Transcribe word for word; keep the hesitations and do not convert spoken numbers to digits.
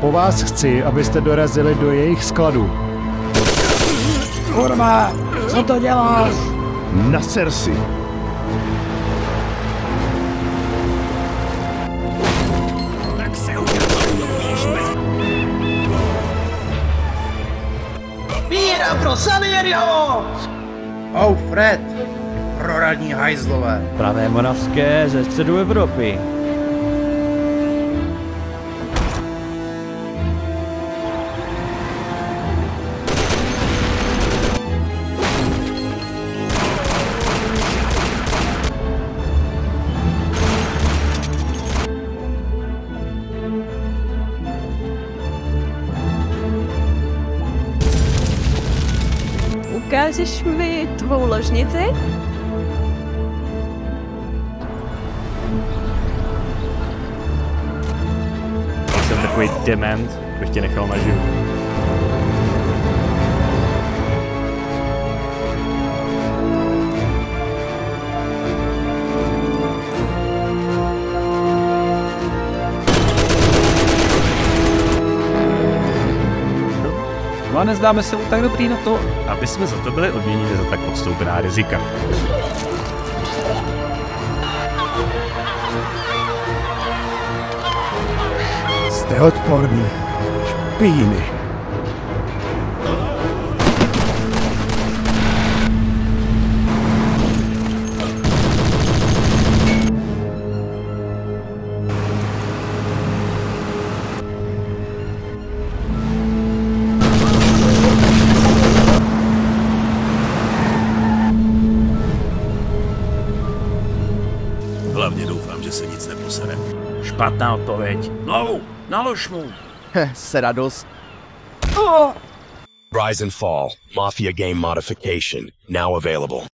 Po vás chci, abyste dorazili do jejich skladu. Kurva, co to děláš? Naser si. Tak se uděláš bez... Víra pro Salieriho! Oh, Fred! Proradní hajzlové. Pravé moravské ze středu Evropy. Ukážeš mi tvou ložnici? Jsem takový dement, bych tě nechal naživu. No a nezdáme se tak dobrý na to, aby jsme za to byli odměněni za tak podstoupená rizika. Jste odporní. Špíny. Hlavně doufám, že se nic neposere. Špatná odpověď. No, nalož mu. Se radost. Rise and Fall, Mafia game modification, now available.